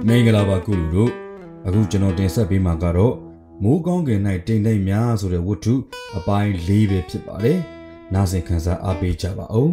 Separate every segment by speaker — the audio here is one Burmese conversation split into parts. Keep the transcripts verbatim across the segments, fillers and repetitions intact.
Speaker 1: မင်္ဂလာပါကုလူတို့အခုကျွန်တော်တင်ဆက်ပေးမှာကတော့မိုးကောင်းကင်၌တိမ်တိမ်များဆိုတဲ့ဝတ္ထုအပိုင်း၄ပဲဖြစ်ပါတယ်နားဆင်ခန်းစားအားပေးကြပါဦး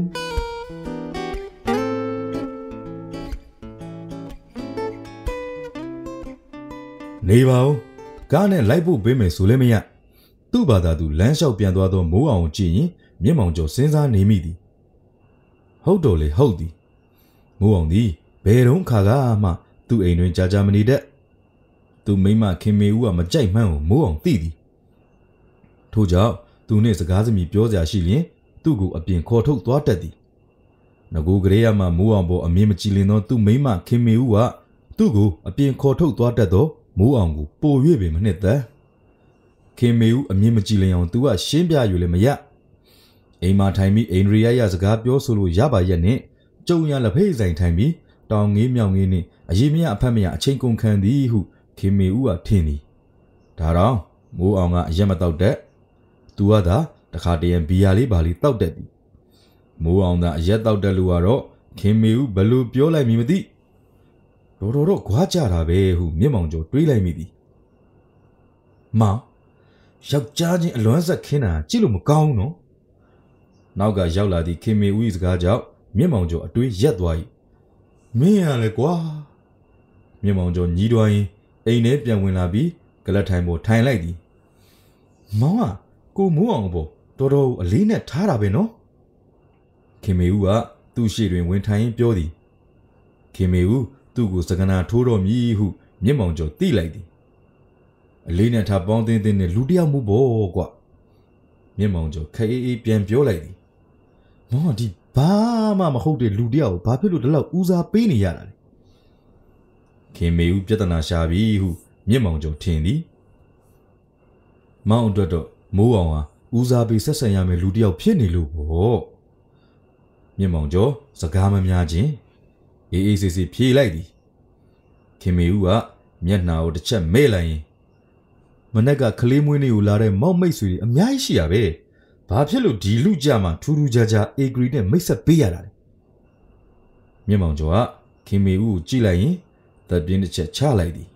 Speaker 1: နေပါဦးကားနဲ့လိုက်ဖို့ပေးမယ်ဆိုလည်းမရသူ့ဘာသာသူလမ်းလျှောက်ပြန်သွားသောမိုးအောင်ကြည့်ရင်မျက်မှောင်ကျော်စဉ်းစားနေမိသည်ဟုတ်တော်လေဟုတ်သည်မိုးအောင်သည်ဘယ်တော့ခါကမှသူ့အိမ်တွင်ကြာကြာမနေတတ်သူမိမခင်မေဦးကမကြိုက်မှန်းကိုမိုးအောင်သိသည်ထို့ကြောင့်သူနှင့်စကားစမြည်ပြောစရာရှိလျင်သူ့ကိုအပြင်ခေါ်ထုတ်သွားတတ်သည်ငကိုကလေးရမှမိုးအောင်ပေါ်အမြင်မကြည်လင်သောသူ့မိမခင်မေဦးကသူ့ကိုအပြင်ခေါ်ထုတ်သွားတတ်သောမိုးအောင်ကိုပို၍ပင်မနှစ်သက်ခင်မေဦးအမြင်မကြည်လင်အောင်သူကရှင်းပြယူလည်းမရအိမ်မှာထိုင်ပြီးအိန္ဒြိယရစကားပြောဆိုလို့ရပါရဲ့နဲ့ကျုံရလက်ဖေးဆိုင်ထိုင်ပြီးတောင်ငေးမြောင်ငေးနှင့်အရေးမရအဖက်မရအချိန်ကုန်ခံသည်ဟုခင်မေဦးကထင်သည်ဒါတော့မိုးအောင်ကအရက်မတောက်တတ်သူကသာတခါတရံဘီယာလေးပါလေးတောက်တတ်သည်မိုးအောင်သာအရက်တောက်တတ်လို့ကတော့ခင်မေဦးဘယ်လိုပြောလိုက်မည်မသိတော်တော်တော့ခွာကြတာပဲဟုမျက်မှောင်ကျော်တွေးလိုက်မိသည်မောင်ယောက်ျားချင်းအလွမ်းဆက်ခင်းတာကြည့်လို့မကောင်းဘူးနော်နောက်ကရောက်လာသည့်ခင်မေဦး၏စကားကြောင့်မျက်မှောင်ကျော်အတွေးရက်သွား၏မင်းရလေကွာမျက်မှောင်ကျော်ညီးတွားရင်အိမ်ထဲပြန်ဝင်လာပြီးကလတ်ထိုင်ပေါ်ထိုင်လိုက်သည်မောင်ကကိုမိုးအောင်ပေါ်တော်တော်အလေးနဲ့ထားတာပဲနော်ခင်မေဦးကသူ့ရှေ့တွင်ဝင်ထိုင်ရင်ပြောသည်ခင်မေဦးသူ့ကိုစကနာထိုးတော်မည်ဟုမျက်မှောင်ကျော်သိလိုက်သည်အလေးနဲ့ထားပေါင်းတင်းတင်းနဲ့လူတယောက်မှုပေါ့ကွာမျက်မှောင်ကျော်ခအေးအေးပြန်ပြောလိုက်သည်မောင်ကဒီဘာမှမဟုတ်တဲ့လူတယောက်ကိုဘာဖြစ်လို့ဒီလောက်ဦးစားပေးနေရတာလဲခင်မေဦးပြဿနာရှာပြီဟုမျက်မှောင်ကျော်ထင်သည်မောင်အတွက်တော့မိုးအောင်ဟာဦးစားပေးဆက်ဆံရမယ်လူတယောက်ဖြစ်နေလို့ပေါ့မျက်မှောင်ကျော်စကားမများခြင်းအေးအေးဆေးဆေးဖြေလိုက်သည်ခင်မေဦးကမျက်နှာကိုတစ်ချက်မဲလိုက်ရင်မနက်ကကလေးမွေးနေ့ကိုလာတဲ့မောက်မိတ်ဆွေတွေအများကြီးရှိရပဲဘာဖြစ်လို့ဒီလူကြမှာထူးထူးခြားခြားအေဂရီနဲ့မိတ်ဆက်ပေးရတာလဲမျက်မှောင်ကျော်ကခင်မေဦးကိုကြည့်လိုက်ရင်တပ်ပြင်းတစ်ချက်ချလိုက်သည်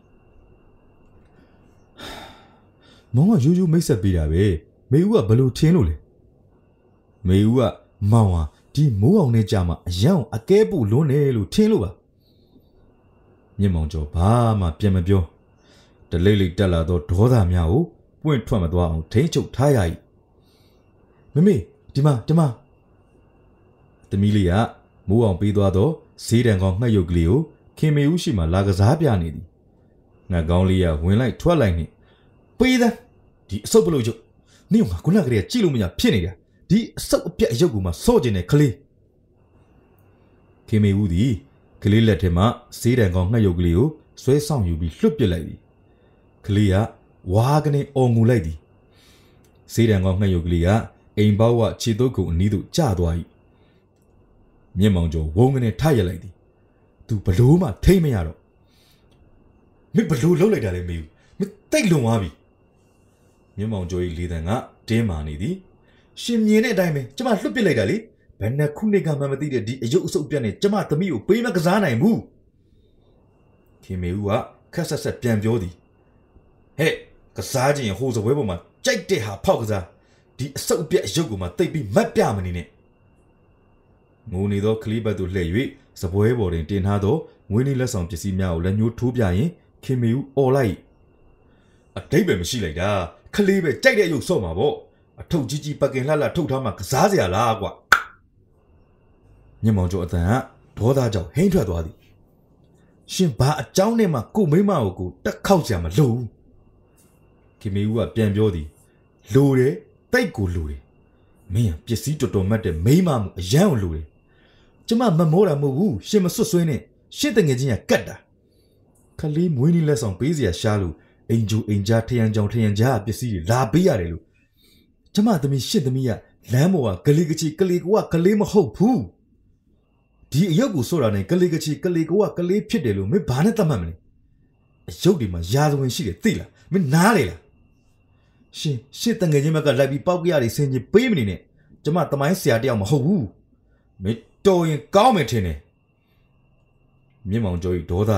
Speaker 1: မောင်ကရိုးရိုးမိတ်ဆက်ပေးတာပဲမေဦးကဘလို့ထင်းလို့လဲမေဦးကမောင်ဟာဒီမိုးအောင်နဲ့ကြာမှာအယံအကဲပို့လွန်းတယ်လို့ထင်းလို့ပါမျက်မှောင်ကျော်ဘာမှပြန်မပြောတလိမ့်လိမ့်တက်လာသောဒေါသများကိုပွင့်ထွက်မသွားအောင်ထိန်းချုပ်ထားရ၏မမေဒီမှာဒီမှာသမီးလေးကမိုးအောင်ပေးသွားသောဈေးတန်ကောင်ငှက်ရုပ်ကလေးကိုခင်မေဦးရှိမှလာကစားပြနေသည်ငှက်ကောင်းလေးကဝင်လိုက်ထွက်လိုက်နှင့်ပေးသားဒီအဆုပ်ပလို့ရုပ်နင့်ကခုနကလေးကကြည့်လို့မရဖြစ်နေတာဒီအဆုပ်အပြက်အယုတ်ကူမှစော့ကျင်တဲ့ကလေးခင်မေဦးသည်ကလေးလက်ထဲမှဈေးတန်ကောင်ငှက်ရုပ်ကလေးကိုဆွဲဆောင်ယူပြီးလွှတ်ပစ်လိုက်သည်ကလေးကဝါကနေအော်ငူလိုက်သည်ဈေးတန်ကောင်ငှက်ရုပ်ကလေးကအိမ်ပေါက်ဝခြေတုပ်ကုံအနီးသို့ကျသွား၏မျက်မှောင်ကျော်ဝုန်းကနေထရက်လိုက်သည်သူဘလို့မှထိမ့်မရတော့မင်းဘလို့လှုပ်လိုက်တာလဲမေဦးမင်းတိတ်လွန်သွားပြီမျက်မှောင်ကျော်၏လေတံကတင်းမာနေသည်ရှင်မြင်တဲ့အတိုင်းပဲကျမလွတ်ပစ်လိုက်တာလေဘယ်နဲ့ခုနှစ်ကမှမသိတဲ့ဒီအယုတ်အဆုပ်ပြက်နဲ့ကျမသမီးကိုပေးမကစားနိုင်ဘူးခင်မေဦးကခက်ဆက်ဆက်ပြန်ပြောသည်ဟဲ့ကစားခြင်းဟိုစပွဲပေါ်မှာကြိုက်တဲ့ဟာဖောက်ကစားဒီအဆုပ်ပြက်အယုတ်ကိုမှတိတ်ပြီးမတ်ပြမနေနဲ့ငိုနေသောကလေးဘက်သို့လှည့်၍စပွဲပေါ်တွင်တင်ထားသောငွေနှလက်ဆောင်ပစ္စည်းများကိုလက်ညှိုးထိုးပြရင်ခင်မေဦးအော်လိုက်အတိတ်ပဲမရှိလိုက်တာကလေးပဲကြိုက်တဲ့အယုတ်ဆော့မှာပေါ့အထုပ်ကြီးကြီးပတ်ကင်လှလှထုတ်ထားမှကစားစရာလားကွာမျက်မှောင်ကျော်အတန်ကဒေါသကြောင့်ဟိမ့်ထွက်သွားသည်ရှင်ဘာအကြောင်းနဲ့မှကိုမိမကိုကိုတက်ခောက်စရာမလိုဘူးခင်မေဦးကပြန်ပြောသည်လိုတယ်တိတ်ကိုလိုတယ်မင်းပစ္စည်းတော်တော်မတ်တဲ့မိမမှုအယံကိုလိုတယ်ကျမမမောတာမဟုတ်ဘူးရှင်မဆွတ်ဆွဲနဲ့ရှင်းတငယ်ချင်းကကတ်တာခလေးမွေးနီးလက်ဆောင်ပေးစရာရှားလို့အင်ဂျူအင်ဂျာထရန်ကြောင်ထရန်ကြားပစ္စည်းတွေလာပေးရတယ်လို့ကျမသမီးရှင့်သမီးကလမ်းပေါ်ကကလေးကချီကလေးကွာကလေးမဟုတ်ဘူးဒီအယုတ်ကိုစော့တာနဲ့ကလေးကချီကလေးကွာကလေးဖြစ်တယ်လို့မင်းဘာနဲ့သတ်မှတ်မလဲအယုတ်ဒီမှာရာဇဝင်ရှိတယ်သိလားမင်းနားလေလားရှင်ရှင့်တငယ်ချင်းဘက်ကလိုက်ပြီးပေါက်ကြရတွေဆင်ခြင်ပေးမနေနဲ့ကျမတမိုင်းဆရာတယောက်မဟုတ်ဘူးမင်းတော်ရင်ကောင်းမယ်ထင်တယ်မျက်မှောင်ကျော်ဤဒေါသက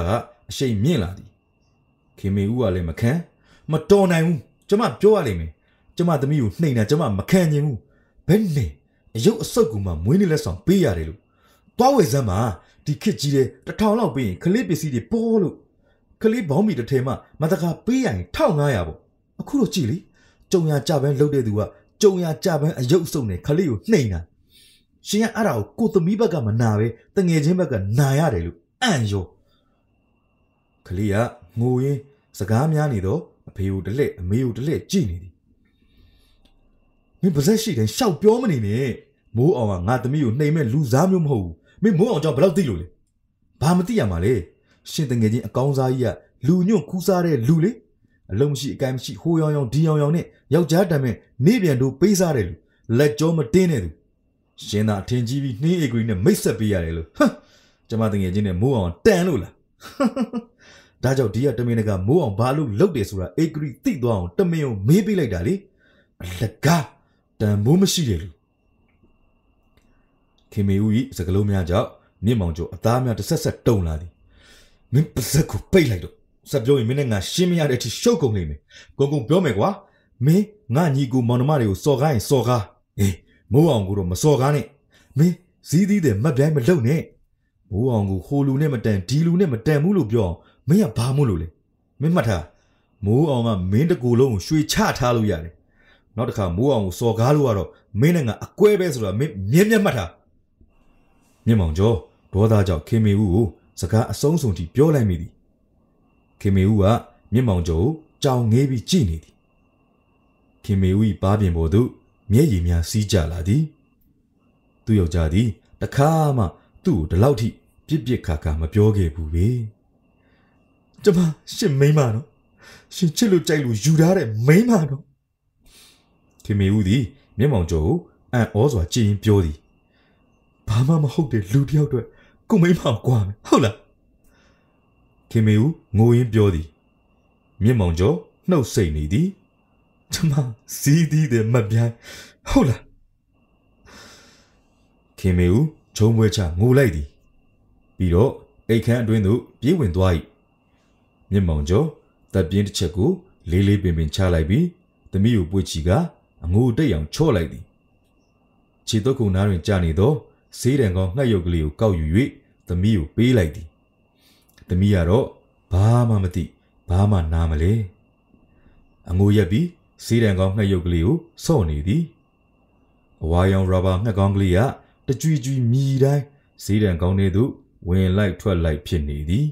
Speaker 1: အရှိန်မြင့်လာသည်ခင်မေဦးကလည်းမခံမတော်နိုင်ဘူးကျမပြောရလိမ့်မယ်ကျမသမီးကိုနှိမ်တာကျမမခံနိုင်ဘူးဘယ်နဲ့အယုတ်အဆုတ်ကူမှမွေးနေ့လက်ဆောင်ပေးရတယ်လို့တွားဝယ်စမ်းမှာဒီခစ်ကြီးတဲ့တစ်ထောင်လောက်ပေးရင်ခလေးပစ္စည်းတွေပေါ်လို့ခလေးဘောင်းမီတစ်ထည်မှမတကာပေးရရင်တစ်ထောင်ငါးရာပေါ့အခုတော့ကြည့်လေကြုံရကြပန်းလှုပ်တဲ့သူကကြုံရကြပန်းအယုတ်အဆုတ်နဲ့ခလေးကိုနှိမ်တာရှင်ကအဲ့ဒါကိုကိုသမီးဘက်ကမနာပဲတငယ်ချင်းဘက်ကနာရတယ်လို့အံ့ရောခလေးကငိုရင်းစကားများနေတော့အဖေကိုတလက်အမေကိုတလက်ကြည့်နေသည်မင်းပါဇက်ရှိတိုင်းရှောက်ပြောမနေနဲ့မိုးအောင်ကငါသမီးကိုနှိမ်မဲ့လူစားမျိုးမဟုတ်ဘူးမင်းမိုးအောင်ကြောင့်ဘယ်လောက်သိလို့လဲဘာမသိရမှာလဲရှင်တငယ်ချင်းအကောင်းစားကြီးကလူညွန့်ခူးစားတဲ့လူလေအလုံးမရှိအကိုင်းမရှိဟိုးရောင်ရောင်ဒီရောင်ရောင်နဲ့ယောက်ျားတမ်းမဲ့နေပြန်တို့ပေးစားတယ်လူလက်ကြောမတင်းတဲ့သူရှင်သာအထင်ကြီးပြီးနှင်းအေဂရီနဲ့မိတ်ဆက်ပေးရတယ်လို့ဟမ်ကျမတငယ်ချင်းနဲ့မိုးအောင်တန်လို့လားဒါကြောင့်ဒီကတမင်ကမိုးအောင်ဘာလို့လုပ်တယ်ဆိုတာအေဂရီသိသွားအောင်တမင်ကိုမေးပေးလိုက်တာလေအလကားတန်မိုးမရှိတယ်လူခင်မေဦးဤစကလုံးများကြောင့်မြင့်မောင်ကျော်အသားများတစ်ဆက်ဆက်တုံလာသည်မင်းပါဇက်ကိုပိတ်လိုက်တော့ဆက်ပြောရင်မင်းနဲ့ငါရှင်းမရတဲ့အထိရှုပ်ကုန်နေမယ်ကုန်းကုန်းပြောမယ်ကွာမင်းငါညီကိုမောင်နှမတွေကိုစော်ကားရင်စော်ကားအေးမိုးအောင်ကိုတော့မစော်ကားနဲ့မင်းဇီးသီးတဲ့မတ်ပြိုင်းမလုံနဲ့မိုးအောင်ကိုဟိုလူနဲ့မတန်ဒီလူနဲ့မတန်ဘူးလို့ပြောအောင်မင်းကဘာမို့လို့လဲမင်းမှတ်ထားမိုးအောင်ကမင်းတကူလုံးကိုရွှေချထားလို့ရတယ်နောက်တစ်ခါမိုးအောင်ကိုစော်ကားလို့ကတော့မင်းနဲ့ငါအကွဲပဲဆိုတာမင်းမြဲမြဲမှတ်ထားမြင့်မောင်ကျော်ဒေါသကြောင့်ခင်မေဦးကိုစကားအဆုံးစုံထိပြောလိုက်မိသည်ခင်မေဦးကမြင့်မောင်ကျော်ကိုကြောင်ငေးပြီးကြည့်နေသည်ခင်မေဦး၏ပါးပြင်ပေါ်သို့မျက်ရည်များစီးကျလာသည်သူ့ယောက်ျားသည်တခါမှသူ့ကိုဒီလောက်ထိပြစ်ပြစ်ခါခါမပြောခဲ့ဘူးပဲကျမရှင်မိန်းမနော်ရှင်ချစ်လို့ကြိုက်လို့ယူထားတဲ့မိန်းမနော်ခင်မေဦးသည်မြင့်မောင်ကျော်ကိုအံ့ဩစွာကြည့်ရင်ပြောသည်ဘာမှမဟုတ်တဲ့လူတစ်ယောက်အတွက်ကိုမိန်းမကွာမယ်ဟုတ်လားခင်မေဦးငိုရင်းပြောသည်မြင့်မောင်ကျော်နှုတ်ဆိတ်နေသည်ကျမစီးသည်တဲ့မတ်ပြိုင်းဟုတ်လားခင်မေဦးဂျုံပွဲချငိုလိုက်သည်ပြီးတော့အိတ်ခမ်းအတွင်းသို့ပြေးဝင်သွား၏မြင့်မောင်ကျော်တပ်ပြင်းတစ်ချက်ကိုလေးလေးပင်ပင်ချလိုက်ပြီးသမီးကိုပွေ့ချီကအငိုတိတ်အောင်ချော့လိုက်သည်ခြေတုပ်ကုံနားတွင်ကြာနေသောဆေးတံကောင်းငှက်ရုပ်ကလေးကိုကောက်ယူ၍သမီးကိုပေးလိုက်သည်သမီးကတော့ဘာမှမသိဘာမှနားမလဲအငိုရက်ပြီးဆေးတံကောင်းငှက်ရုပ်ကလေးကိုစော့နေသည်အဝါရောင်ရဘာငှက်ကောင်းကလေးကတကြွီကြွီမြည်တိုင်းဆေးတံကောင်းတွေသို့ဝင်လိုက်ထွက်လိုက်ဖြစ်နေသည်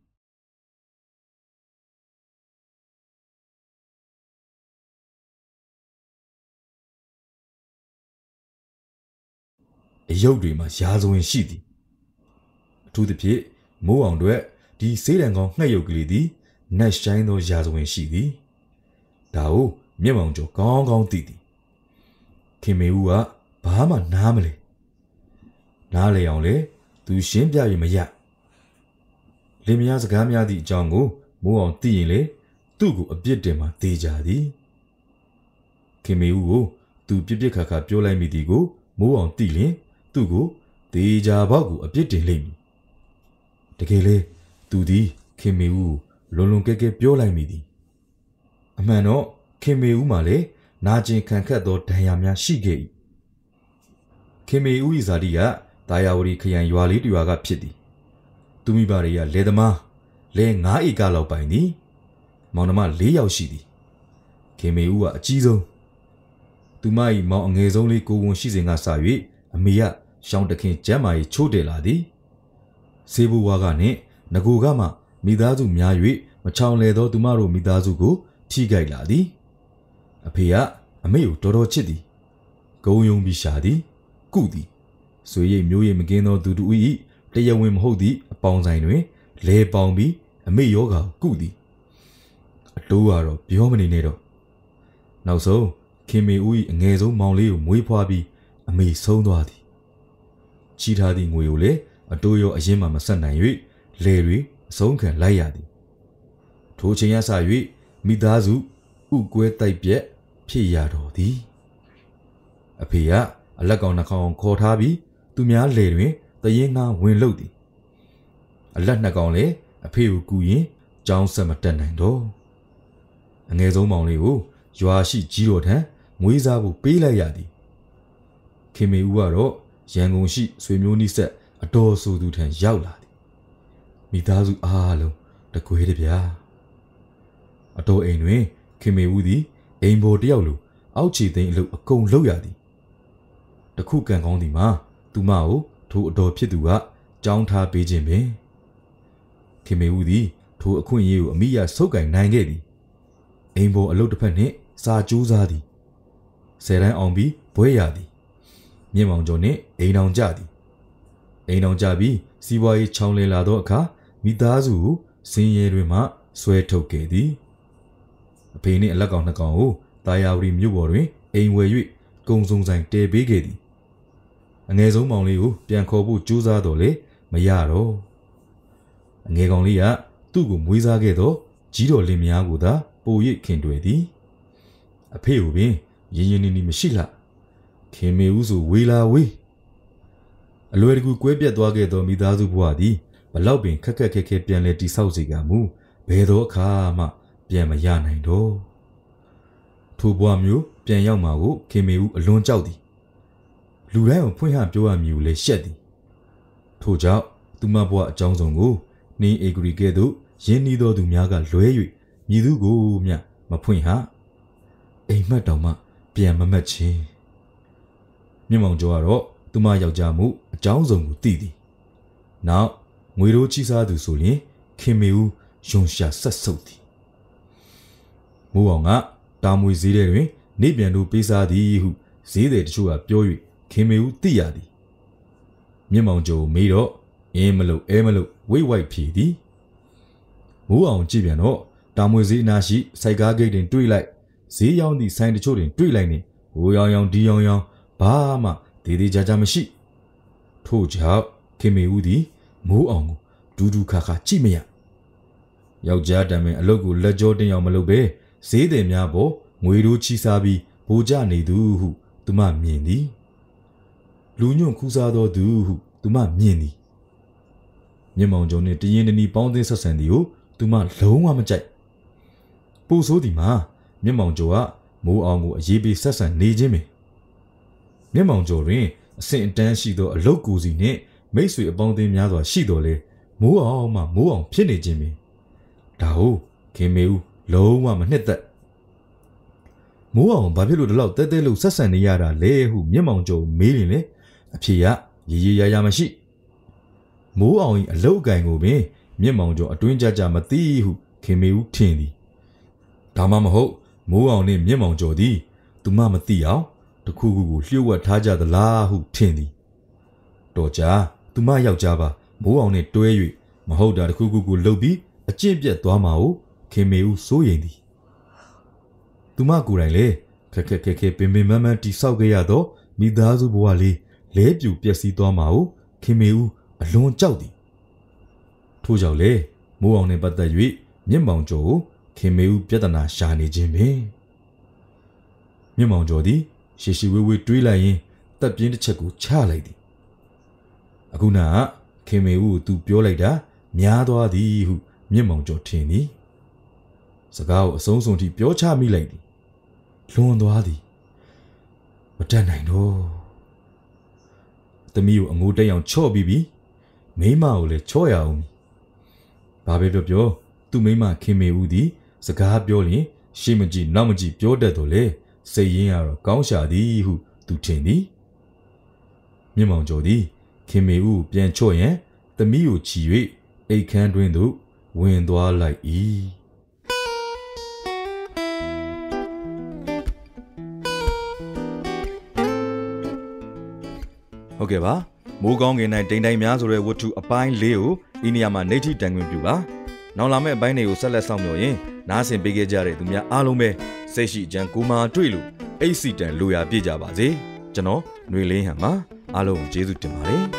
Speaker 1: အယုတ်တွေမှာရာဇဝင်ရှိသည်အထူးသဖြင့်မိုးအောင်တို့ဒီဆေးတံကောင်းငှက်ရုပ်ကလေးသည်နတ်ရှိုင်းသောရာဇဝင်ရှိသည်ဒါကိုမြင့်မောင်ကျော်ကောင်းကောင်းသိသည်ခင်မေဦးကဘာမှနားမလဲနားလေအောင်လေသူရှင်းပြရင်မရလင်မယားစကားများသည့်အကြောင်းကိုမိုးအောင်သိရင်လေသူ့ကိုအပြစ်တင်မှသေချာသည်ခင်မေဦးကိုသူပြစ်ပြစ်ခါခါပြောလိုက်မိသည်ကိုမိုးအောင်သိလျင်သူ့ကိုသေချာဘောက်ကိုအပြစ်တင်လိမ့်မည်တကယ်လေသူသည်ခင်မေဦးကိုလွန်လွန်ကဲကဲပြောလိုက်မိသည်အမှန်တော့ခင်မေဦးမှလည်းနာကျင်ခံခတ်သောဒဏ်ရာများရှိခဲ့၏ခင်မေဦး၏ဇာတိကတာယာဝတီခရိုင်ရွာလေးတစ်ရွာကဖြစ်သည်သူမိဘတွေကလယ်သမားလယ်ငါးဧကလောက်ပိုင်သည်မောင်နှမလေးယောက်ရှိသည်ခင်မေဦးကအကြီးဆုံးသူမ၏မောင်အငယ်ဆုံးလေးကိုဝန်ရှိစဉ်ကစ၍အမေကရှောင်းတခင်ကျမ်းမာရေးချိုးတယ်လာသည်ဆေးဘဝကနှင့်ငကိုကမှမိသားစုများ၍မချောင်လေသောသူမတို့မိသားစုကိုထိခိုက်လာသည်အဖေကအမေကိုတော်တော်ချစ်သည်ဂုံယုံပြီးရှာသည်ကုသည်ဆွေရိတ်မျိုးရိတ်မကင်းသောသူတို့၏တရားဝင်မဟုတ်သည့်အပေါင်းဆိုင်တွင်လဲပေါင်ပြီးအမေယောဂါကုသည်အတိုးကတော့ပြောမနေနဲ့တော့နောက်ဆုံးခင်မေဦး၏အငယ်ဆုံးမောင်လေးကိုမွေးဖွားပြီးအမေဆုံးသွားသည်ချီထားသည့်ငွေကိုလည်းအတိုးရောအရင်မှမဆက်နိုင်၍လဲတွေအဆုံးခံလိုက်ရသည်ထိုချိန်ရစ၍မိသားစုဥကွဲတိုက်ပြက်ဖြစ်ရတော်သည်အဖေကအလက်ကောင်နှကောင်ခေါ်ထားပြီးသူများလေတွင်တရင်ငါဝင်လုတ်သည်အလက်နှစ်ကောင်လည်းအဖေကိုကူရင်ကြောင်းဆက်မတက်နိုင်တော့အငယ်ဆုံးမောင်လေးကိုရွာရှိကြီးတော်ထံမွေးစားဖို့ပေးလိုက်ရသည်ခင်မေဦးကတော့ရန်ကုန်ရှိဆွေမျိုးနီးဆက်အတော်ဆိုသူထံရောက်လာသည်မိသားစုအားလုံးတကွေးတပြားအတော်အိမ်တွင်ခင်မေဦးသည်အိမ်ပေါ်တယောက်လိုအောက်ခြေသိမ်းအလုပ်အကုန်လုပ်ရသည်တခုကံကောင်းသည်မှာသူမကိုထိုအတော်ဖြစ်သူကကြောင်းထားပေးခြင်းပင်ခင်မေဦးသည်ထိုအခွင့်အရေးကိုအမိရဆုပ်ကင်နိုင်ခဲ့သည်အိမ်ပေါ်အလုပ်တစ်ဖက်နှင့်စာကြိုးစားသည်ဆယ်တန်းအောင်ပြီးဘွဲရသည်မြင့်မောင်ကျော်နှင့်အိမ်တော်ကြသည်အိမ်တော်ကြပြီးစီးပွားရေးချောင်းလည်လာသောအခါမိသားစုကိုစင်ရဲတွင်မှဆွဲထုတ်ခဲ့သည်အဖေနှင့်အလက်ကောင်နှစ်ကောင်ကိုတာယာဝတီမြို့ပေါ်တွင်အိမ်ဝယ်၍ကုံစုံဆိုင်တဲပေးခဲ့သည်အငယ်ဆုံးမောင်လေးကိုပြန်ခေါ်ဖို့ကြိုးစားတော့လေမရတော့အငယ်ကောင်လေးကသူ့ကိုမွေးစားခဲ့သောကြီးတော်လင်မယားကိုသာပို၍ခင်တွေ့သည်အဖေကိုပင်ရင်းရင်းနှီးနှီးမရှိလှခင်မေဦးဆိုဝေလာဝေးအလွယ်တကူကွဲပြတ်သွားခဲ့သောမိသားစုဘဝသည်ဘလောက်ပင်ခက်ခက်ခဲခဲပြန်လဲတိဆောက်စေကမူဘယ်သောအခါမှပြန်မရနိုင်တော့ထိုဘဝမျိုးပြန်ရောက်မှာကိုခင်မေဦးအလွန်ကြောက်သည်လူတိုင်းကိုဖွင့်ဟပြောရမည်ကိုလည်းရှက်သည်ထို့ကြောင့်သူမဘဝအကြောင်းစုံကိုနှင်းအေဂရီကဲ့သို့ရင်းနှီးသောသူများကလွဲ၍မြည်သူကိုမျှမဖွင့်ဟအိမ်မက်တောင်မှပြန်မမက်ချင်းမြင့်မောင်ကျော်ကတော့သူမယောက်ျားမှုအကြောင်းစုံကိုသိသည်နောက်ငွေရိုးချီးစားသူဆိုရင်ခင်မေဦးယွန်ရှာဆက်ဆုပ်သည်မိုးအောင်ကတာမွေဈေးထဲတွင်နေပြန်တို့ပေးစားသည်ဟုဈေးသည်တချို့ကပြော၍ခင်မေဦးသိရသည်မြင့်မောင်ကျော်မေးတော့အင်းမလို့အဲမလို့ဝိတ်ဝိုက်ဖြေသည်မိုးအောင်ကြည့်ပြန်တော့တာမွေဈေးအနာရှိစိုက်ကားဂိတ်တွင်တွေ့လိုက်ဈေးရောင်းသည့်ဆိုင်တချို့တွင်တွေ့လိုက်နေဟိုရောင်ရောင်ဒီရောင်ရောင်ဘာမှဒေသေးကြကြမရှိထို့ကြောင့်ခင်မေဦးသည်မိုးအောင်ကိုဒူးဒူးခါခါကြည့်မရယောက်ျားတံမင်အလုတ်ကိုလက်ကြောတင်းအောင်မလုပ်ပဲဈေးသည်များပေါ်ငွေတို့ချီစားပြီးဗိုလ်ကြနေသူဟုသူမမြင်သည်လူညွန့်ခူးစားသောသူဟုသူမမြင်သည်မြင့်မောင်ကျော်နှင့်တရင်တနီပေါင်းသင်းဆက်ဆံသည်ကိုသူမလုံးဝမကြိုက်ပူဆိုးသည်မှာမြင့်မောင်ကျော်ကမိုးအောင်ကိုအရေးပေးဆက်ဆံနေခြင်းပင်မြင့်မောင်ကျော်တွင်အဆင့်အတန်းရှိသောအလုတ်ကိုစီနှင့်မိတ်ဆွေအပေါင်းအသင်းများစွာရှိတော်လဲမိုးအောင်မှမိုးအောင်ဖြစ်နေခြင်းပင်ဒါဟုတ်ခင်မေဦးလုံးဝမနှစ်သက်မိုးအောင်ဘာဖြစ်လို့ဒီလောက်တဲတဲလို့ဆက်ဆံနေရတာလဲဟုမြင့်မောင်ကျော်မေးရင်လေအဖြေကရေရေရာရာမရှိမိုးအောင်၏အလုတ်အကင်ကိုပင်မြင့်မောင်ကျော်အတွင်းကြကြမသိဟုခင်မေဦးထင်သည်ဒါမှမဟုတ်မိုးအောင်နှင့်မြင့်မောင်ကျော်သည်သူမမသိအောင်တခုခုကိုလျှို့ဝှက်ထားကြသလားဟုထင်သည်တော်ကြာသူမယောက်ျားပါမိုးအောင်နှင့်တွဲ၍မဟုတ်တာတခုခုကိုလှုပ်ပြီးအကျင့်ပြတ်သွားမှာကိုခင်မေဦးစိုးရိမ်သည်သူမကိုယ်တိုင်လေခက်ခက်ခဲခဲပင်ပင်မမတိဆောက်ခဲ့ရသောမိသားစုဘဝလေးလဲပြူပျက်စီးသွားမှာကိုခင်မေဦးအလွန်ကြောက်သည်ထို့ကြောင့်လေမိုးအောင်နှင့်ပတ်သက်၍မြင့်မောင်ကျော်ကိုခင်မေဦးပြဿနာရှာနေခြင်းပင်မြင့်မောင်ကျော်သည်ရှေရှီဝေးဝေးတွေးလိုက်ရင်တပ်ပြင်းတစ်ချက်ကိုချလိုက်သည်အခုနာခင်မေဦးကိုသူပြောလိုက်တာများသွားသည်ဟုမြင့်မောင်ကျော်ထင်သည်စကားကိုအဆုံးစွန်ထိပြောချမိလိုက်သည်လွန်သွားသည်မတတ်နိုင်တော့သမီးကိုအငိုးတက်အောင်ချော့ပြီးပြီမိမကိုလည်းချော့ရအောင်ဘာပဲပြောပြောသူ့မိမခင်မေဦးသည်စကားပြောရင်ရှေ့မကြည့်နောက်မကြည့်ပြောတတ်တော့လေစိတ်ရင်းကတော့ကောင်းရှာသည်ဟုသူထင်သည်မြင့်မောင်ကျော်သည်ခင်မေဦးပြန်ချော့ရန်သမီးကိုချီ၍အိတ်ခမ်းတွင်သို့ဝင်သွားလိုက်၏ဟုတ်ကဲ့ပါမိုးကောင်းကင်၌တိမ်တိုင်များဆိုတဲ့ဝတ္ထုအပိုင်းလေးကိုဒီနေရာမှာနေထိတန်ခွင့်ပြုပါနောက်လာမယ့်အပိုင်းတွေကိုဆက်လက်ဆောင်မျှော်ရင်နားဆင်ပေးခဲ့ကြတဲ့သူများအားလုံးပဲစိတ်ရှိကြံကိုမာတွေ့လို့အိတ်စီတန်လိုရာပြည့်ကြပါစေကျွန်တော်ຫນွေလင်းဟန်ပါအားလုံးကျေးဇူးတင်ပါတယ်